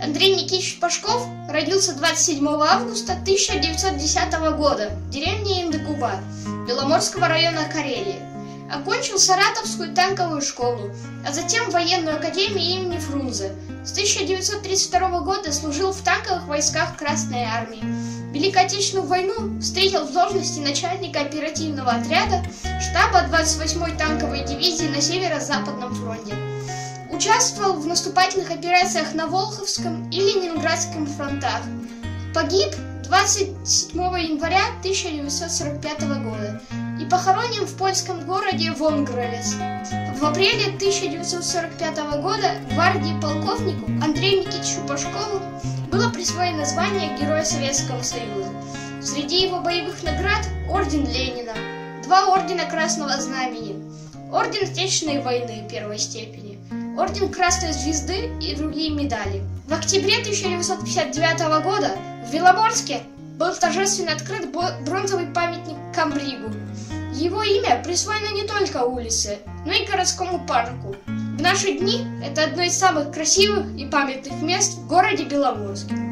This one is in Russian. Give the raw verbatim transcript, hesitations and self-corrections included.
Андрей Никитич Пашков родился двадцать седьмого августа тысяча девятьсот десятого года в деревне Индыкуба Беломорского района Карелии. Окончил Саратовскую танковую школу, а затем военную академию имени Фрунзе. С тысяча девятьсот тридцать второго года служил в танковых войсках Красной Армии. Великую Отечественную войну встретил в должности начальника оперативного отряда штаба двадцать восьмой танковой дивизии на Северо-Западном фронте. Участвовал в наступательных операциях на Волховском и Ленинградском фронтах. Погиб двадцать седьмого января тысяча девятьсот сорок пятого года и похоронен в польском городе Вонгровец. В апреле тысяча девятьсот сорок пятого года гвардии полковнику Андрею Никитичу Пашкову было присвоено звание Героя Советского Союза. Среди его боевых наград орден Ленина, два ордена Красного Знамени, орден Отечественной войны первой степени, орден Красной Звезды и другие медали. В октябре тысяча девятьсот пятьдесят девятого года в Беломорске был торжественно открыт бронзовый памятник Камбригу. Его имя присвоено не только улице, но и городскому парку. В наши дни это одно из самых красивых и памятных мест в городе Беломорске.